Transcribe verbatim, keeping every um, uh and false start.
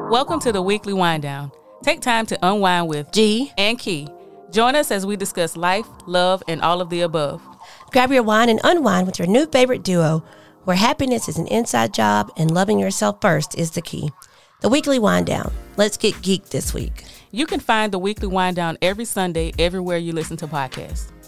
Welcome to the Weekly Wind Down. Take time to unwind with G and Key. Join us as we discuss life, love, and all of the above. Grab your wine and unwind with your new favorite duo, where happiness is an inside job and loving yourself first is the key. The Weekly Wind Down. Let's get geeked this week. You can find the Weekly Wind Down every Sunday everywhere you listen to podcasts.